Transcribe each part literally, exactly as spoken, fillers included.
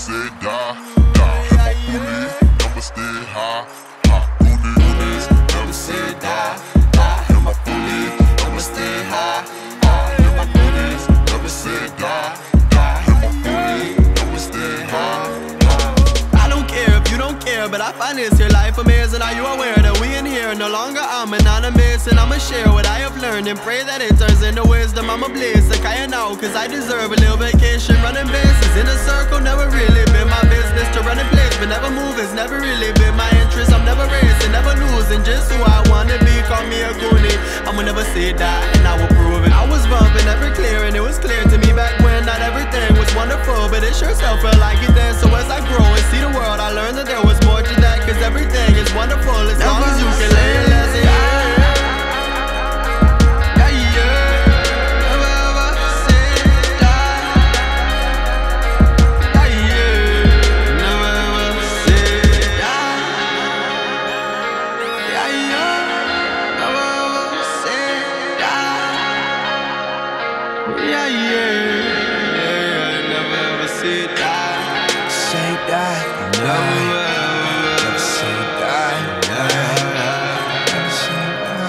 say die, die. Hit my booty, I'ma stay high, high. Booty, booties, never say die, die. Hit my booty, I'ma stay high, high. Hit my booties, never say die, die. Hit my booty, I'ma stay high, high. I don't care if you don't care, but I find this here life amazing. Are you aware that we in here no longer I'm anonymous? And I'ma share what I have learned and pray that it turns into wisdom. I'ma blaze like I know, cause I deserve a little vacation. Running bases in a circle, never really been my business. To run in place, but never move has never really been my interest. I'm never racing, never losing, just who I wanna be. Call me a goonie, I'ma never say die, and I will prove it. I was bumping, never clear, and it was clear to me back when not everything was wonderful, but it sure still felt like it then. So as I grow and see the world, I learned that there was more to that, cause everything is wonderful as long as you can lay it as it is. Yeah, yeah, yeah, never ever say die. Say die, never, never say die, never say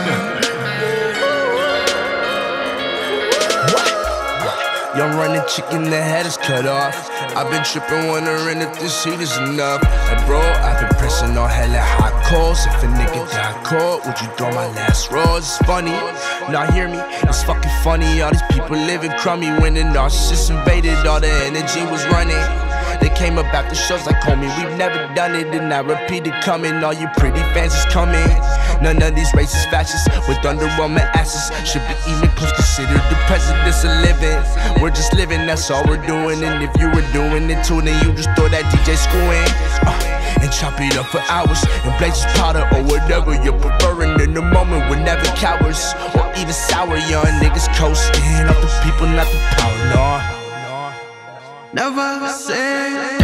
die. Young running chicken, the head is cut off. I've been tripping, wondering if this heat is enough. Like bro, I've been pressing on hella hot calls. If a nigga die cold, would you throw my last rose? It's funny, now hear me, it's fucking funny. All these people living crummy when the narcissists invaded, all the energy was running. They came up after shows like homie, we've never done it, and I repeat it coming. All you pretty fans is coming. None of these racist fascists with underwhelming asses should be even close considered the presidents of living. We're just living, that's all we're doing. And if you were doing it too, then you just throw that D J screw in uh, and chop it up for hours and blaze powder or whatever you're preferring. In the moment, we're never cowards or even sour. Young niggas coasting off the people, not the power, no. Never say